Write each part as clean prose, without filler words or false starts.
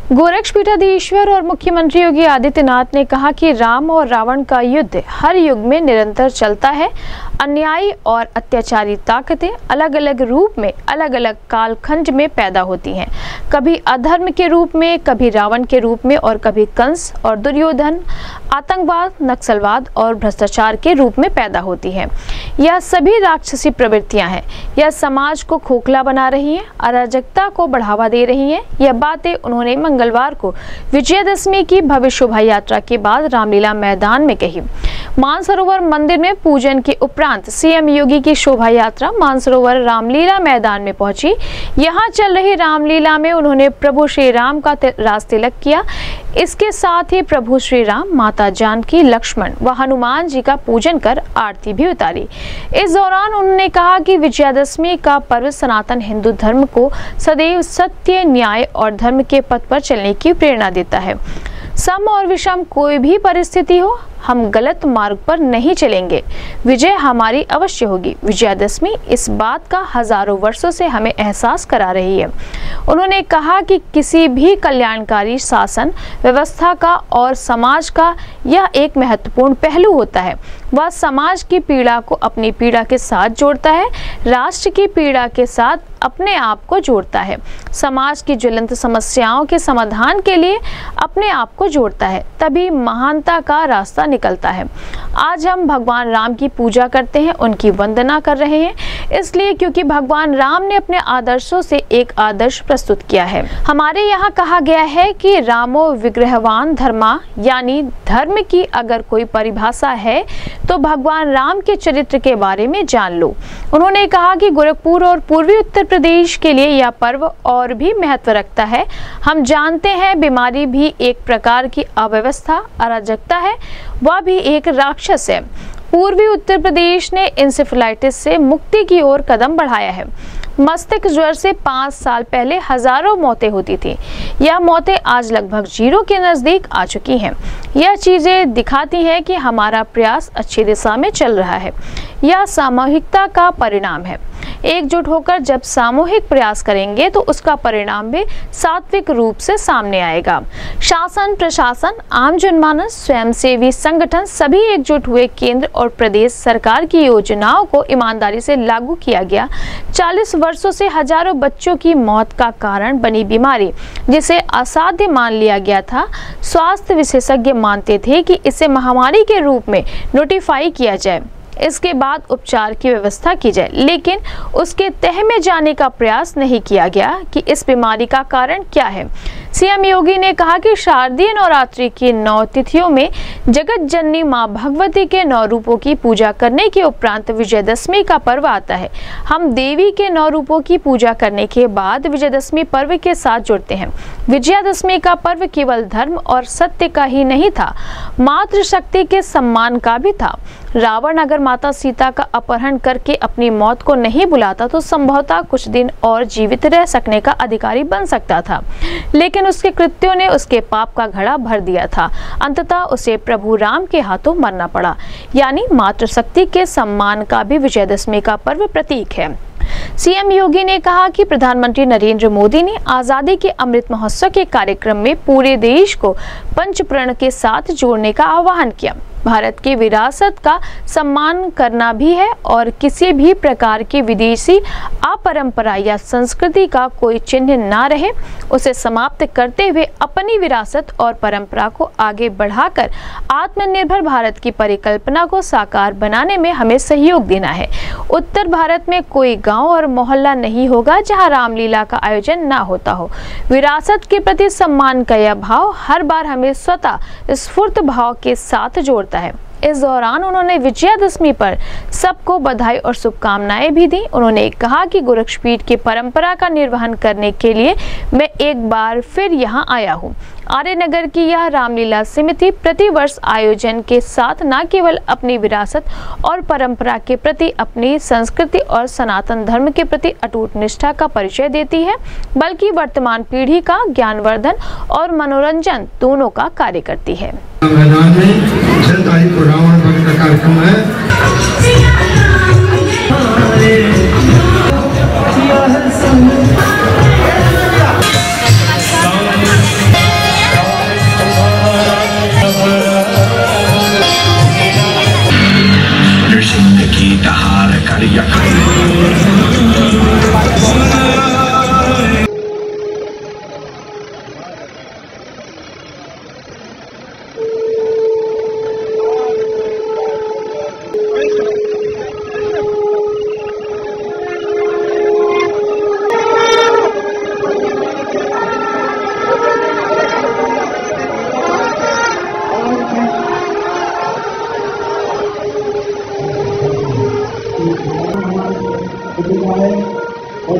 गोरक्षपीठाधीश्वर और मुख्यमंत्री योगी आदित्यनाथ ने कहा कि राम और रावण का युद्ध हर युग में निरंतर चलता है। अन्यायी और अत्याचारी ताकतें अलग अलग रूप में अलग अलग कालखंड में पैदा होती हैं, कभी अधर्म के रूप में, कभी रावण के रूप में और कभी कंस और दुर्योधन, आतंकवाद, नक्सलवाद और भ्रष्टाचार के रूप में पैदा होती है। यह सभी राक्षसी प्रवृत्तियां हैं। यह समाज को खोखला बना रही हैं, अराजकता को बढ़ावा दे रही हैं। यह बातें उन्होंने मंगलवार को विजयादशमी की भव्य शोभा यात्रा के बाद रामलीला मैदान में कही। मानसरोवर मंदिर में पूजन के उपरांत सीएम योगी की शोभा यात्रा मानसरोवर रामलीला मैदान में पहुंची। यहां चल रही रामलीला में उन्होंने प्रभु श्री राम का रास तिलक किया। इसके साथ ही प्रभु श्री राम, माता जानकी, लक्ष्मण व हनुमान जी का पूजन कर आरती भी उतारी। इस दौरान उन्होंने कहा कि विजयादशमी का पर्व सनातन हिंदू धर्म को सदैव सत्य, न्याय और धर्म के पथ पर चलने की प्रेरणा देता है। सम और विषम कोई भी परिस्थिति हो, हम गलत मार्ग पर नहीं चलेंगे। विजय हमारी अवश्य होगी। विजयादशमी इस बात का हजारों वर्षों से हमें एहसास करा रही है। उन्होंने कहा कि किसी भी कल्याणकारी शासन व्यवस्था का और समाज का यह एक महत्वपूर्ण पहलू होता है। वह समाज की पीड़ा को अपनी पीड़ा के साथ जोड़ता है, राष्ट्र की पीड़ा के साथ अपने आप को जोड़ता है, समाज की ज्वलंत समस्याओं के समाधान के लिए अपने आप को जोड़ता है, तभी महानता का रास्ता निकलता है। आज हम भगवान राम की पूजा करते हैं, उनकी वंदना कर रहे हैं, इसलिए क्योंकि भगवान राम ने अपने आदर्शों से एक आदर्श प्रस्तुत किया है। हमारे यहाँ कहा गया है कि रामो विग्रहवान धर्मा, यानी धर्म की अगर कोई परिभाषा है तो भगवान राम के चरित्र के बारे में जान लो। उन्होंने कहा कि गोरखपुर और पूर्वी उत्तर प्रदेश के लिए यह पर्व और भी महत्व रखता है। हम जानते हैं बीमारी भी एक प्रकार की अव्यवस्था, अराजकता है, वह भी एक राक्षस है। पूर्वी उत्तर प्रदेश ने इंसेफेलाइटिस से मुक्ति की ओर कदम बढ़ाया है। मस्तिष्क ज्वर से 5 साल पहले हजारों मौतें होती थी। यह मौतें आज लगभग 0 के नजदीक आ चुकी हैं। यह चीजें दिखाती हैं कि हमारा प्रयास अच्छी दिशा में चल रहा है। यह सामूहिकता का परिणाम है। एकजुट होकर जब सामूहिक प्रयास करेंगे तो उसका परिणाम भी सात्विक रूप से सामने आएगा। शासन, प्रशासन, आम जनमानस, स्वयंसेवी संगठन सभी एकजुट हुए केंद्र और प्रदेश सरकार की योजनाओं को ईमानदारी से लागू किया गया। 40 वर्षों से हजारों बच्चों की मौत का कारण बनी बीमारी, जिसे असाध्य मान लिया गया था, स्वास्थ्य विशेषज्ञ मानते थे कि इसे महामारी के रूप में नोटिफाई किया जाए, इसके बाद उपचार की व्यवस्था की जाए, लेकिन उसके तह में जाने का प्रयास नहीं किया गया कि इस बीमारी का कारण क्या है। सीएम योगी ने कहा कि शारदीय नवरात्रि की 9 तिथियों में जगत जननी मां भगवती के 9 रूपों की पूजा करने के उपरांत विजयदशमी का पर्व आता है। हम देवी के 9 रूपों की पूजा करने के बाद विजयदशमी पर्व के साथ जुड़ते हैं। विजयादशमी का पर्व केवल धर्म और सत्य का ही नहीं था, मातृशक्ति के सम्मान का भी था। रावण अगर माता सीता का अपहरण करके अपनी मौत को नहीं बुलाता तो संभवतः कुछ दिन और जीवित रह सकने का अधिकारी बन सकता था, लेकिन उसके कृत्यों ने उसके पाप का घड़ा भर दिया था। अंततः उसे प्रभु राम के हाथों मरना पड़ा। यानी मातृशक्ति के सम्मान का भी विजयदशमी का पर्व प्रतीक है। सीएम योगी ने कहा कि प्रधानमंत्री नरेंद्र मोदी ने आजादी के अमृत महोत्सव के कार्यक्रम में पूरे देश को पंचप्रण के साथ जोड़ने का आह्वान किया। भारत की विरासत का सम्मान करना भी है और किसी भी प्रकार की विदेशी अपरंपरा या संस्कृति का कोई चिन्ह ना रहे, उसे समाप्त करते हुए अपनी विरासत और परंपरा को आगे बढ़ाकर आत्मनिर्भर भारत की परिकल्पना को साकार बनाने में हमें सहयोग देना है। उत्तर भारत में कोई गांव और मोहल्ला नहीं होगा जहां रामलीला का आयोजन ना होता हो। विरासत के प्रति सम्मान का यह भाव हर बार हमें स्वतः स्फूर्त भाव के साथ जोड़ता है। इस दौरान उन्होंने विजयादशमी पर सबको बधाई और शुभकामनाएं भी दी। उन्होंने कहा कि गोरक्षपीठ की परंपरा का निर्वहन करने के लिए मैं एक बार फिर यहां आया हूं। आर्यनगर की यह रामलीला समिति प्रतिवर्ष आयोजन के साथ न केवल अपनी विरासत और परंपरा के प्रति, अपनी संस्कृति और सनातन धर्म के प्रति अटूट निष्ठा का परिचय देती है, बल्कि वर्तमान पीढ़ी का ज्ञानवर्धन और मनोरंजन दोनों का कार्य करती है। मैदान में 6 तारीख को रावण वध का कार्यक्रम है।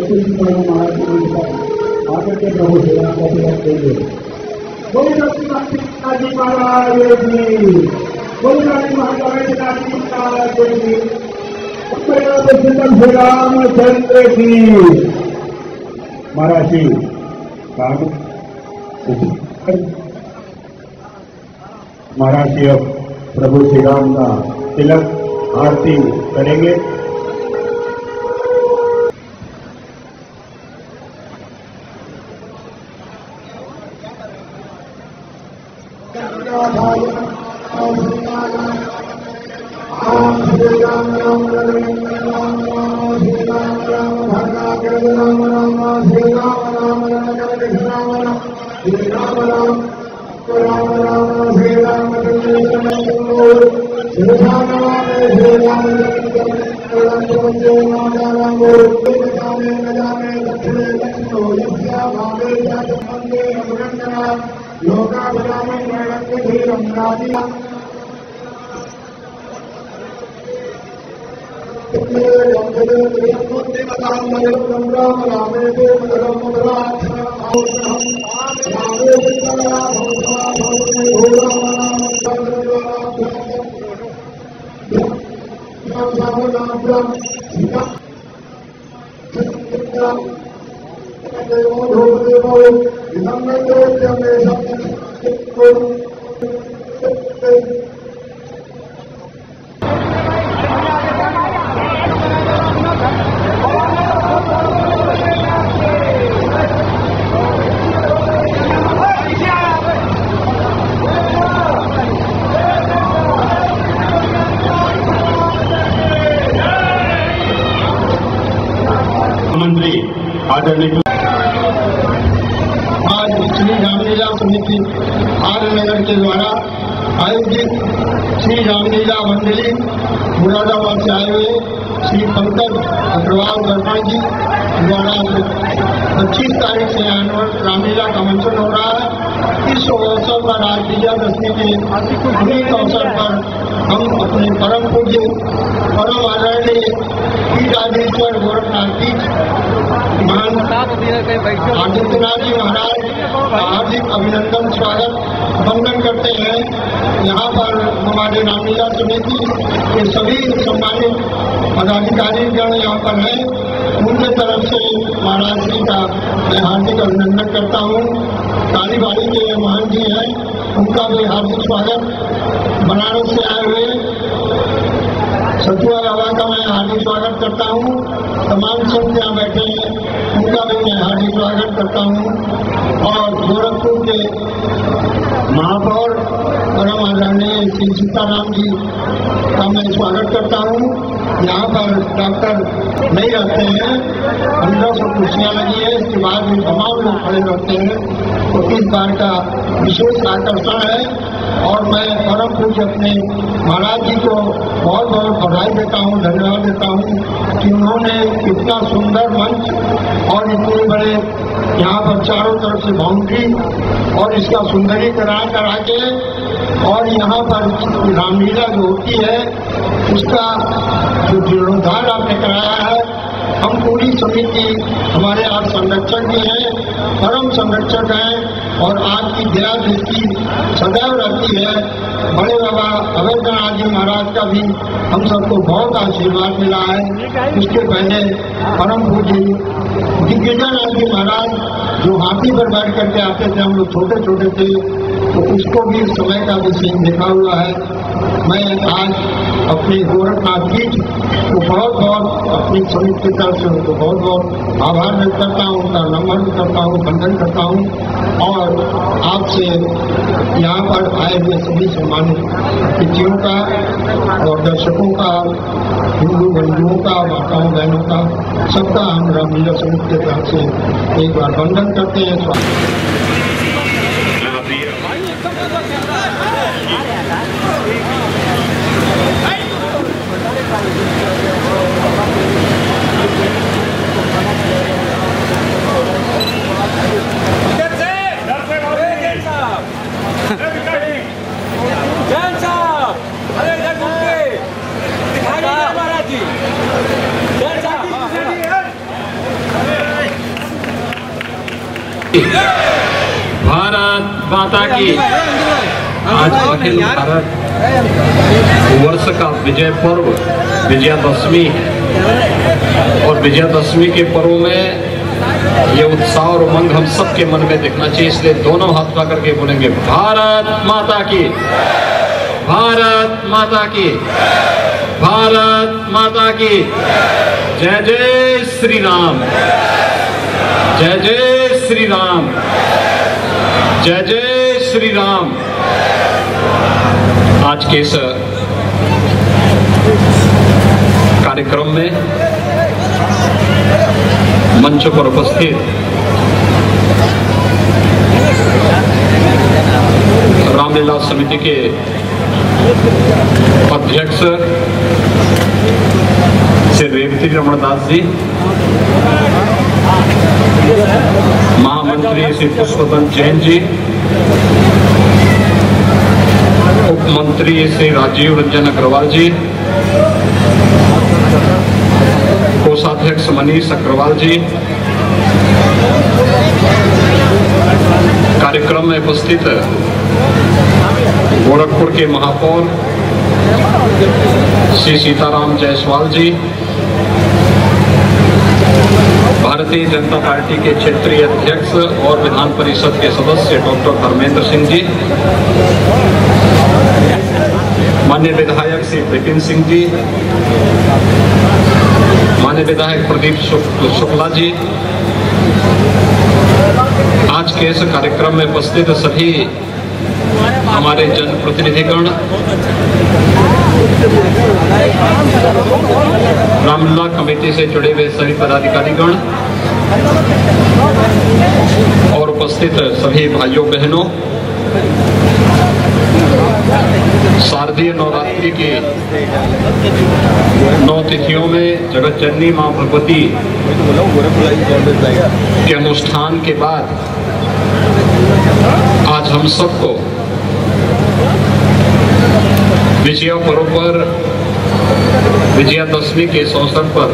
महाराज आकर के प्रभु श्री राम का तिलक देंगे। बोली महाराज की, बोली महाराज की, श्री रामचंद्र की। महाराज जी महाराज जी अब प्रभु श्री राम का तिलक आरती करेंगे। मंत्री आदरणीय आज श्री रामलीला समिति आर्यनगर के द्वारा आयोजित श्री रामलीला मंडली मुरादाबाद से आए हुए श्री पंकज अग्रवाल वर्मा जी द्वारा 25 तारीख से रामलीला का मंचन हो रहा है। इस अवसर पर आज विजयादशमी के अनेक अवसर पर हम अपने परम पूज्य परम आदरणीय पीठाधीश्वर गोरखनाथ पीठ आदित्यनाथ जी महाराज का हार्दिक अभिनंदन स्वागत वंदन करते हैं। यहाँ पर हमारे रामलीला समिति के सभी सम्मानित पदाधिकारी गण यहाँ पर हैं, उनके तरफ से महाराज जी का मैं हार्दिक अभिनंदन करता हूँ। कालीबाड़ी के महान जी हैं, उनका भी हार्दिक स्वागत। बनारस से आए हुए सतुआ बाबा का मैं हार्दिक स्वागत करता हूँ। तमाम संत यहाँ बैठे हैं, उनका भी मैं हार्दिक स्वागत करता हूँ। और गोरखपुर के महापौर परम आदरणीय श्री सीताराम जी का मैं स्वागत करता हूँ। यहाँ पर डॉक्टर नहीं रहते हैं, 1500 कुर्सियाँ लगी है, इसके बाद भी तमाम लोग खड़े रहते हैं, तो इस बार का विशेष आकर्षण है। और मैं परम पूज्य अपने महाराज जी को बहुत बहुत बधाई देता हूँ, धन्यवाद देता हूँ कि उन्होंने इतना सुंदर मंच और इतने बड़े यहाँ पर चारों तरफ से बाउंड्री और इसका सुंदरीकरण करा के और यहाँ पर रामलीला जो होती है उसका जो जीर्णोद्धार आपने कराया है। हम पूरी समिति, हमारे आज संरक्षक भी हैं, परम संरक्षक हैं और आपकी दया दृष्टि सदैव रहती है। बड़े बाबा अवैधनाथ जी महाराज का भी हम सबको बहुत आशीर्वाद मिला है। उसके पहले परम पूज्य दिग्विजयनाथ जी महाराज जो हाथी पर बैठ करके आते थे, हम लोग छोटे छोटे थे, तो उसको भी समय का भी सीन देखा हुआ है। मैं आज अपने गोरखनाथ पीठ को बहुत बहुत अपनी समिति की तरफ से उनको बहुत बहुत आभार व्यक्त करता हूँ, उनका नमन करता हूँ, वंदन करता हूँ। और आपसे यहाँ पर आए हुए सभी सम्मानित अतिथियों का और दर्शकों का, हिंदू बंधुओं का, माताओं बहनों का, सबका हम रामलीला समिति के तरफ से एक बार वंदन करते हैं। महाराज जी माता की। आज अखिल भारत वर्ष का विजय पर्व विजयादशमी है और विजयादशमी के पर्व में ये उत्साह और उमंग हम सबके मन में दिखना चाहिए, इसलिए दोनों हाथ पकड़ करके बोलेंगे भारत माता की, भारत माता की, भारत माता की। जय जय श्री राम, जय जय श्री राम, जय जय श्री राम। आज के इस कार्यक्रम में मंच पर उपस्थित रामलीला समिति के अध्यक्ष श्री रेवती रमण दास जी, महामंत्री श्री पुष्पवंत जैन जी, उप मंत्री श्री राजीव रंजन अग्रवाल जी, कोषाध्यक्ष मनीष अग्रवाल जी, कार्यक्रम में उपस्थित गोरखपुर के महापौर श्री सीताराम जायसवाल जी, भारतीय जनता पार्टी के क्षेत्रीय अध्यक्ष और विधान परिषद के सदस्य डॉक्टर धर्मेंद्र सिंह जी, माननीय विधायक श्री विपिन सिंह जी, माननीय विधायक प्रदीप शुक्ला जी, आज के इस कार्यक्रम में उपस्थित सभी हमारे जनप्रतिनिधिगण, रामलीला कमेटी से जुड़े हुए सभी पदाधिकारीगण और उपस्थित सभी भाइयों बहनों, शारदीय नवरात्रि की 9 तिथियों में जगत जननी मां भगवती के अनुष्ठान के बाद आज हम सबको विजय पर्व पर, विजयादशमी के इस अवसर पर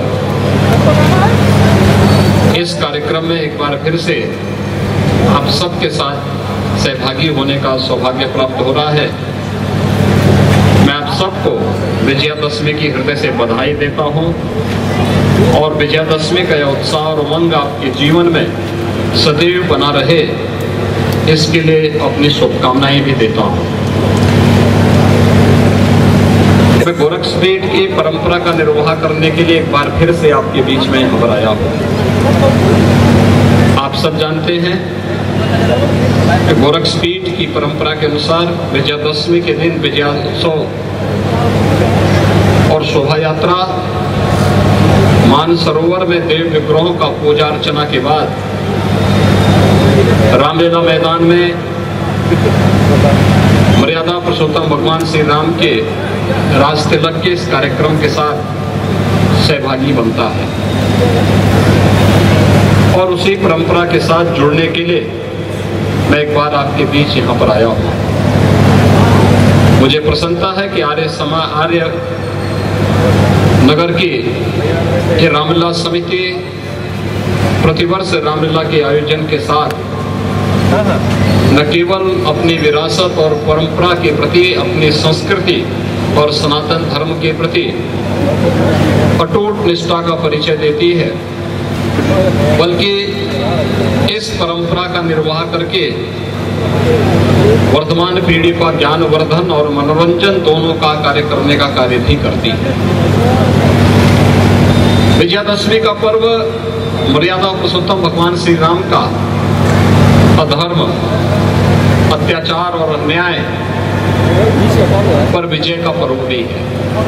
इस कार्यक्रम में एक बार फिर से आप सबके साथ सहभागी होने का सौभाग्य प्राप्त हो रहा है। मैं आप सबको विजयादशमी की हृदय से बधाई देता हूं और विजयादशमी का यह उत्साह और उमंग आपके जीवन में सदैव बना रहे, इसके लिए अपनी शुभकामनाएं भी देता हूं। मैं गोरखपीठ की परंपरा का निर्वाह करने के लिए एक बार फिर से आपके बीच में यहाँ पर आया हूँ। आप सब जानते हैं कि गोरखपीठ की परंपरा के अनुसार विजयादशमी के दिन विजयोत्सव और शोभा यात्रा मानसरोवर में देव विग्रहों का पूजा अर्चना के बाद रामलीला मैदान में मर्यादा पुरुषोत्तम भगवान श्री राम के राज तिलक के इस कार्यक्रम के साथ सहभागी बनता है और उसी परंपरा के साथ जुड़ने के लिए मैं एक बार आपके बीच यहाँ पर आया हूँ। मुझे प्रसन्नता है कि आर्य नगर की ये रामलीला समिति प्रतिवर्ष रामलीला के आयोजन के साथ न केवल अपनी विरासत और परंपरा के प्रति, अपनी संस्कृति और सनातन धर्म के प्रति अटूट निष्ठा का परिचय देती है, बल्कि इस परंपरा का निर्वाह करके वर्तमान पीढ़ी का ज्ञान वर्धन और मनोरंजन दोनों का कार्य करने का कार्य भी करती है। विजयादशमी का पर्व मर्यादा पुरुषोत्तम भगवान श्री राम का अधर्म, अत्याचार और अन्याय पर विजय का पर्व भी है।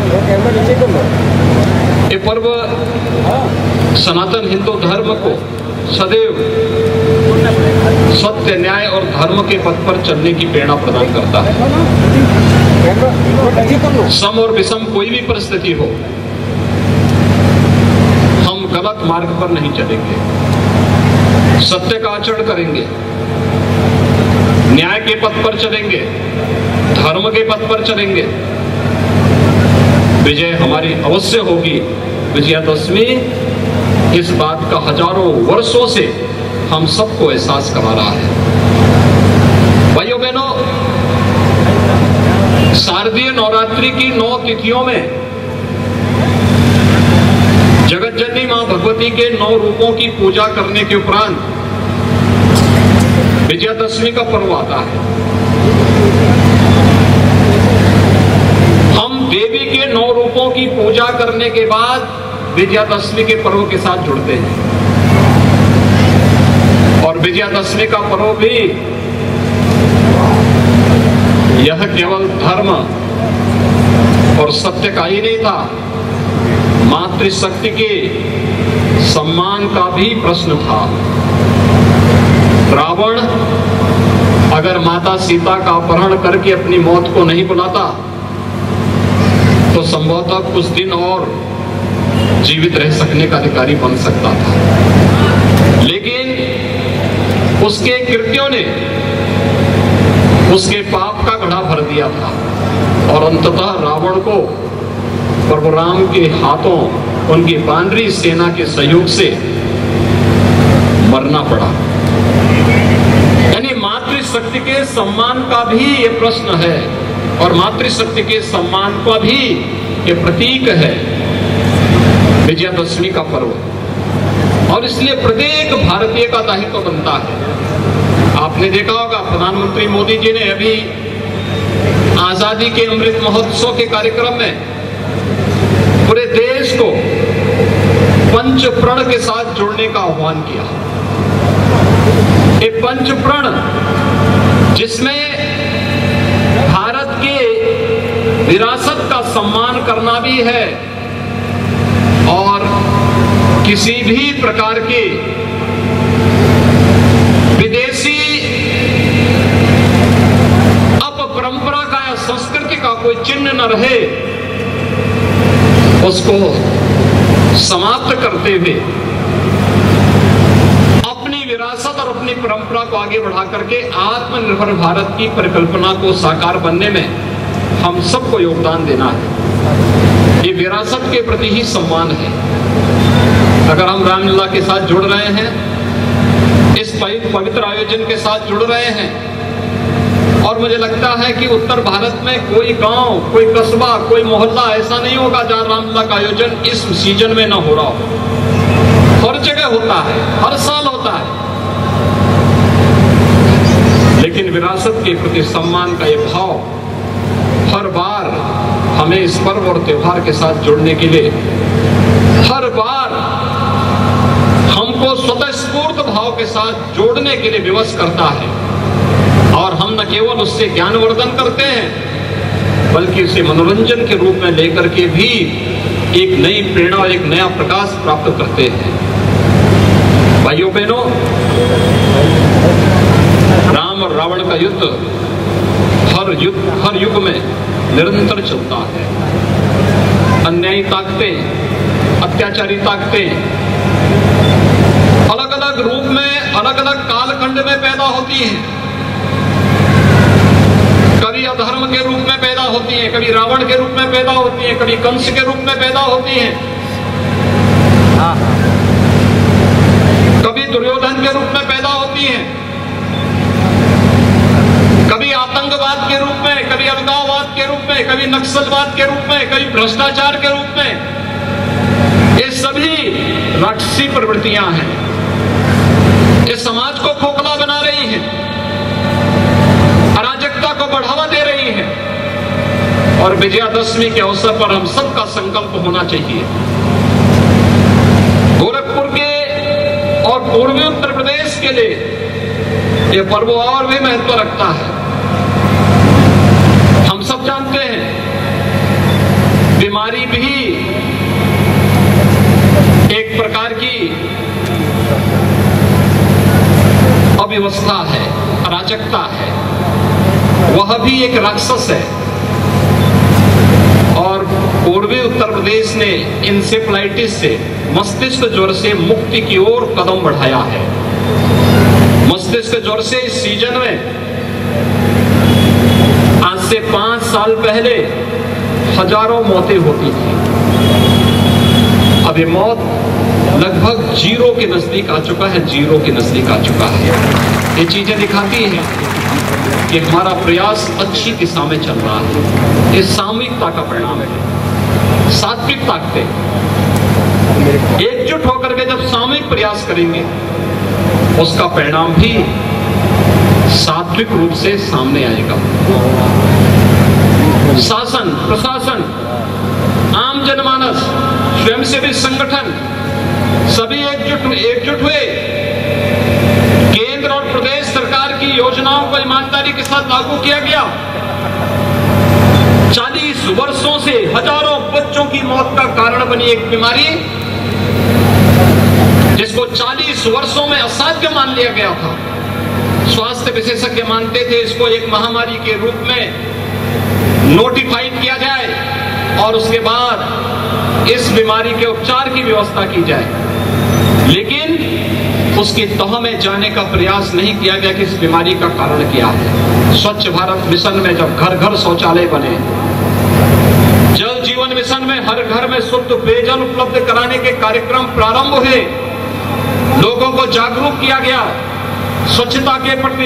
ये पर्व सनातन हिंदू धर्म को सदैव सत्य, न्याय और धर्म के पथ पर चलने की प्रेरणा प्रदान करता है। सम और विषम कोई भी परिस्थिति हो, हम गलत मार्ग पर नहीं चलेंगे, सत्य का आचरण करेंगे, न्याय के पथ पर चलेंगे, धर्म के पथ पर चलेंगे। विजय हमारी अवश्य होगी। विजयादशमी इस बात का हजारों वर्षों से हम सबको एहसास करा रहा है। भाइयों बहनों, शारदीय नवरात्रि की 9 तिथियों में जगत जननी मां भगवती के 9 रूपों की पूजा करने के उपरांत विजयादशमी का पर्व आता है। हम देवी के 9 रूपों की पूजा करने के बाद विजयादशमी के पर्व के साथ जुड़ते हैं और विजयादशमी का पर्व भी यह केवल धर्म और सत्य का ही नहीं था, मातृशक्ति के सम्मान का भी प्रश्न था। रावण अगर माता सीता का अपहरण करके अपनी मौत को नहीं बुलाता तो संभवतः कुछ दिन और जीवित रह सकने का अधिकारी बन सकता था, लेकिन उसके कृत्यों ने उसके पाप का घड़ा भर दिया था और अंततः रावण को प्रभु राम के हाथों उनकी वानरी सेना के सहयोग से मरना पड़ा। यानी मातृशक्ति के सम्मान का भी ये प्रश्न है और मातृशक्ति के सम्मान का भी ये प्रतीक है विजयादशमी का पर्व। और इसलिए प्रत्येक भारतीय का दायित्व बनता है। आपने देखा होगा प्रधानमंत्री मोदी जी ने अभी आजादी के अमृत महोत्सव के कार्यक्रम में पूरे देश को पंच प्रण के साथ जोड़ने का आह्वान किया। ये पंच प्रण जिसमें भारत के विरासत का सम्मान करना भी है और किसी भी प्रकार के विदेशी अपरंपरा का या संस्कृति का कोई चिन्ह न रहे, उसको समाप्त करते हुए अपनी विरासत और अपनी परंपरा को आगे बढ़ा करके आत्मनिर्भर भारत की परिकल्पना को साकार बनने में हम सबको योगदान देना है। ये विरासत के प्रति ही सम्मान है। अगर हम रामलीला के साथ जुड़ रहे हैं, इस पवित्र आयोजन के साथ जुड़ रहे हैं, और मुझे लगता है कि उत्तर भारत में कोई गांव, कोई कस्बा, कोई मोहल्ला ऐसा नहीं होगा जहां रामलीला का आयोजन इस सीजन में न हो रहा हो। हर जगह होता है, हर साल होता है, लेकिन विरासत के प्रति सम्मान का ये भाव हर बार हमें इस पर्व और त्योहार के साथ जुड़ने के लिए हर बार हमको स्वतःस्फूर्त भाव के साथ जोड़ने के लिए विवश करता है। और हम न केवल उससे ज्ञानवर्धन करते हैं बल्कि उसे मनोरंजन के रूप में लेकर के भी एक नई प्रेरणा और एक नया प्रकाश प्राप्त करते हैं। भाइयों बहनों, राम और रावण का युद्ध हर युग में निरंतर चलता है। अन्यायी ताकतें, अत्याचारी ताकतें अलग अलग रूप में, अलग अलग कालखंड में पैदा होती हैं। कभी अधर्म के रूप में पैदा होती हैं, कभी रावण के रूप में पैदा होती हैं, कभी कंस के रूप में पैदा होती हैं, कभी दुर्योधन के रूप में पैदा होती हैं, कभी आतंकवाद के रूप में, कभी अलगाववाद के रूप में, कभी नक्सलवाद के रूप में, कभी भ्रष्टाचार के रूप में। ये सभी राक्षसी प्रवृत्तियां हैं, ये समाज को खोखला बना रही हैं, अराजकता को बढ़ावा दे रही हैं। और विजयादशमी के अवसर पर हम सबका संकल्प होना चाहिए, गोरखपुर के और पूर्वी उत्तर प्रदेश के लिए यह पर्व और भी महत्व रखता है। हम सब जानते हैं बीमारी भी एक प्रकार की अव्यवस्था है, अराजकता है, वह भी एक राक्षस है। और पूर्वी उत्तर प्रदेश ने इंसेफ्लाइटिस से, मस्तिष्क ज्वर से मुक्ति की ओर कदम बढ़ाया है। मस्तिष्क ज्वर से इस सीजन में आज से 5 साल पहले हजारों मौतें होती थी। अब ये मौत लगभग जीरो के नजदीक आ चुका है, जीरो के नजदीक आ चुका है। ये चीजें दिखाती हैं कि हमारा प्रयास अच्छी दिशा में चल रहा है। ये सामूहिकता का परिणाम है, सात्विक ताकतें एकजुट होकर के जब सामूहिक प्रयास करेंगे उसका परिणाम भी सात्विक रूप से सामने आएगा। शासन, प्रशासन, आम जनमानस, स्वयंसेवी संगठन सभी एकजुट हुए केंद्र और प्रदेश सरकार की योजनाओं को ईमानदारी के साथ लागू किया गया। 40 वर्षों से हजारों बच्चों की मौत का कारण बनी एक बीमारी जिसको 40 वर्षों में असाध्य मान लिया गया था। स्वास्थ्य विशेषज्ञ मानते थे इसको एक महामारी के रूप में नोटिफाइड किया जाए और उसके बाद इस बीमारी के उपचार की व्यवस्था की जाए, लेकिन उसकी तह में जाने का प्रयास नहीं किया गया कि इस बीमारी का कारण क्या है। स्वच्छ भारत मिशन में जब घर घर शौचालय बने, जल जीवन मिशन में हर घर में शुद्ध पेयजल उपलब्ध कराने के कार्यक्रम प्रारंभ हुए, लोगों को जागरूक किया गया स्वच्छता के प्रति,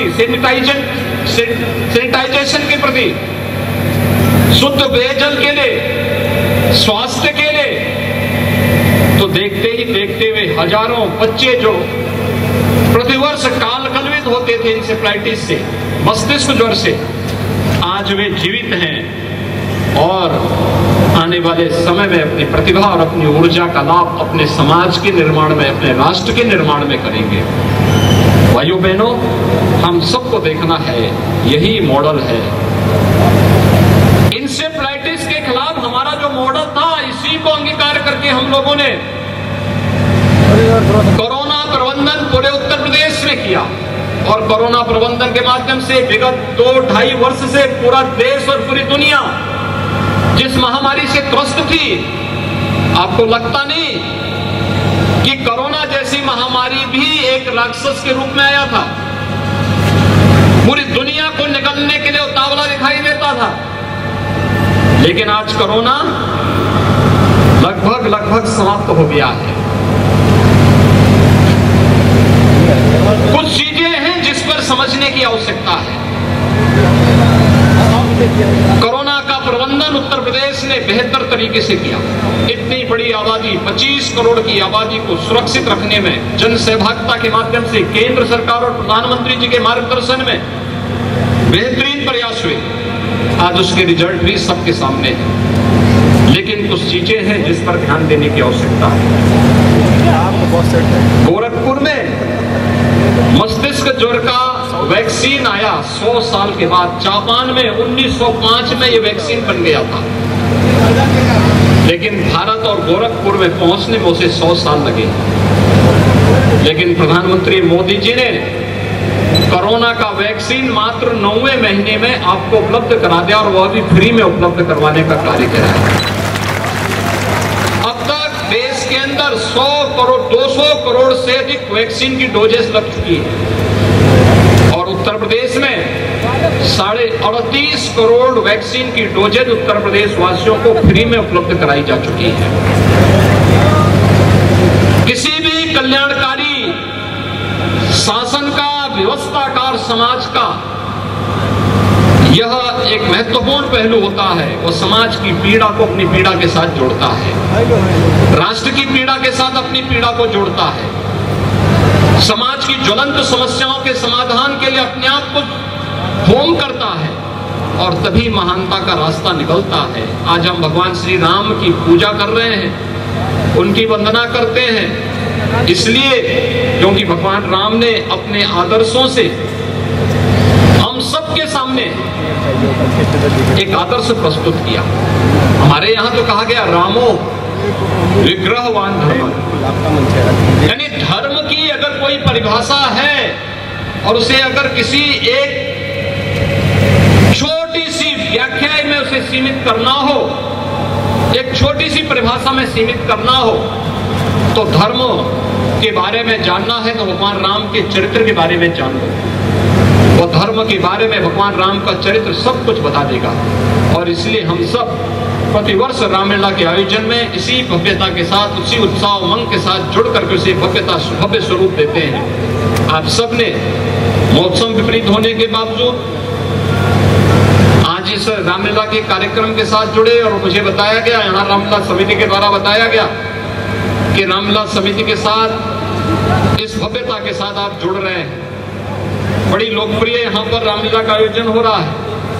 सैनिटाइजेशन के प्रति, शुद्ध पेयजल के लिए, स्वास्थ्य के लिए, तो देखते ही देखते हुए हजारों बच्चे जो प्रतिवर्ष कालकलवित होते थे इंसेफ्लाइटिस से, मस्तिष्क ज्वर से, आज वे जीवित हैं और आने वाले समय में अपनी प्रतिभा और अपनी ऊर्जा का लाभ अपने समाज के निर्माण में, अपने राष्ट्र के निर्माण में करेंगे। भाइयों बहनों, हम सबको देखना है, यही मॉडल है। इंसेफ्लाइटिस के खिलाफ हमारा जो मॉडल था, इसी को अंगीकार करके हम लोगों ने कोरोना प्रबंधन पूरे उत्तर प्रदेश में किया और कोरोना प्रबंधन के माध्यम से विगत 2-2.5 वर्ष से पूरा देश और पूरी दुनिया जिस महामारी से त्रस्त थी, आपको लगता नहीं कि कोरोना जैसी महामारी भी एक राक्षस के रूप में आया था, पूरी दुनिया को निगलने के लिए उतावला दिखाई देता था, लेकिन आज कोरोना लगभग समाप्त हो गया है। कुछ चीजें हैं जिस पर समझने की आवश्यकता है। कोरोना का प्रबंधन उत्तर प्रदेश ने बेहतर तरीके से किया। इतनी बड़ी आबादी, 25 करोड़ की आबादी को सुरक्षित रखने में जन सहभागिता के माध्यम से केंद्र सरकार और प्रधानमंत्री जी के मार्गदर्शन में बेहतरीन प्रयास हुए। आज उसके रिजल्ट भी सबके सामने है, लेकिन कुछ चीजें हैं जिस पर ध्यान देने की आवश्यकता है। गोरखपुर में मस्तिष्क ज्वर का वैक्सीन आया 100 साल के बाद। जापान में 1905 में ये वैक्सीन बन गया था, लेकिन भारत और गोरखपुर में पहुंचने में उसे 100 साल लगे। लेकिन प्रधानमंत्री मोदी जी ने कोरोना का वैक्सीन मात्र 9वें महीने में आपको उपलब्ध करा दिया और वह भी फ्री में उपलब्ध करवाने का कार्य किया है। अब तक देश के अंदर 100 करोड़ 200 करोड़ से अधिक वैक्सीन की डोजेस लग चुकी है और उत्तर प्रदेश में 38.5 करोड़ वैक्सीन की डोजेज उत्तर प्रदेश वासियों को फ्री में उपलब्ध कराई जा चुकी है। किसी भी कल्याणकारी शासन का, व्यवस्थाकार समाज का यह एक महत्वपूर्ण पहलू होता है। वो समाज की पीड़ा को अपनी पीड़ा के साथ जोड़ता है, राष्ट्र की पीड़ा के साथ अपनी पीड़ा को जोड़ता है, समाज की ज्वलंत समस्याओं के समाधान के लिए अपने आप को होम करता है और तभी महानता का रास्ता निकलता है। आज हम भगवान श्री राम की पूजा कर रहे हैं, उनकी वंदना करते हैं, इसलिए क्योंकि भगवान राम ने अपने आदर्शों से हम सबके सामने एक आदर्श प्रस्तुत किया। हमारे यहाँ तो कहा गया रामो विग्रहवान धर्म, यानी धर्म की अगर कोई परिभाषा है और उसे अगर किसी एक छोटी सी व्याख्या में उसे सीमित करना हो, एक छोटी सी परिभाषा में सीमित करना हो, तो धर्म के बारे में जानना है तो भगवान राम के चरित्र के बारे में जान लो। वो धर्म के बारे में भगवान राम का चरित्र सब कुछ बता देगा। और इसलिए हम सब प्रतिवर्ष रामलीला के आयोजन में इसी भव्यता के साथ, उसी उत्साह उमंग के साथ जुड़ करके उसे भव्य स्वरूप देते हैं। आप सब ने मौसम विपरीत होने के बावजूद, आज इस रामलीला के कार्यक्रम के साथ जुड़े और मुझे बताया गया, यहाँ रामलीला समिति के द्वारा बताया गया कि रामलीला समिति के साथ इस भव्यता के साथ आप जुड़ रहे हैं। बड़ी लोकप्रिय यहाँ पर रामलीला का आयोजन हो रहा है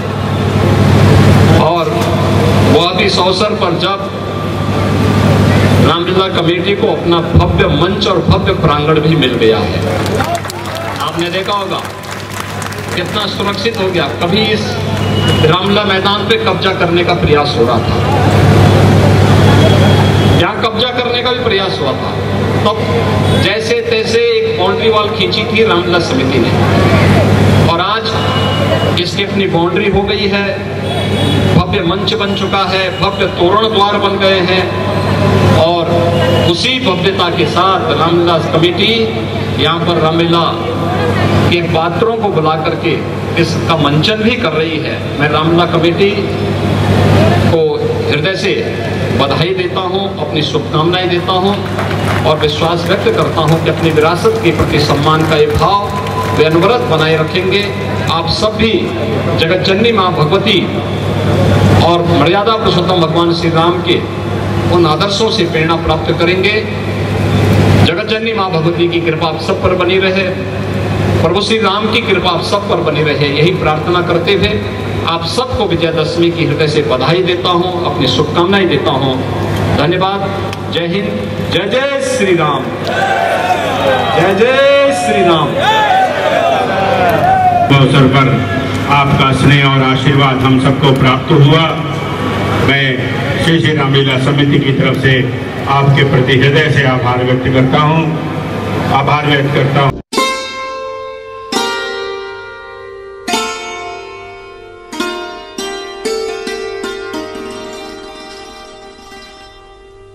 और वह भी इस अवसर पर जब रामलीला कमेटी को अपना भव्य मंच और भव्य प्रांगण भी मिल गया है। आपने देखा होगा कितना सुरक्षित हो गया। कभी इस रामलीला मैदान पे कब्जा करने का प्रयास हो रहा था, यहाँ कब्जा करने का भी प्रयास हुआ था, तब जैसे तैसे एक बाउंड्री वॉल खींची थी रामलीला समिति ने और आज इसकी अपनी बाउंड्री हो गई है, भव्य मंच बन चुका है, भव्य तोरण द्वार बन गए हैं और उसी भव्यता के साथ रामलीला कमेटी यहाँ पर रामलीला के पात्रों को बुला करके इसका मंचन भी कर रही है। मैं रामलीला कमेटी को हृदय से बधाई देता हूँ, अपनी शुभकामनाएं देता हूँ और विश्वास व्यक्त करता हूँ कि अपनी विरासत के प्रति सम्मान का ये भाव वे अनवरत बनाए रखेंगे। आप सब भी जगत जननी माँ भगवती और मर्यादा पुरुषोत्तम भगवान श्री राम के उन आदर्शों से प्रेरणा प्राप्त करेंगे। जगत जननी माँ भगवती की कृपा आप सब पर बनी रहे, प्रभु श्री राम की कृपा आप सब पर बनी रहे, यही प्रार्थना करते हुए आप सबको विजयदशमी की हृदय से बधाई देता हूँ, अपनी शुभकामनाएं देता हूँ। धन्यवाद। जय हिंद। जय जय श्री राम। जय जय श्री राम। अवसर पर आपका स्नेह और आशीर्वाद हम सबको प्राप्त हुआ। मैं श्री श्री रामलीला समिति की तरफ से आपके प्रति हृदय से आभार व्यक्त करता हूँ।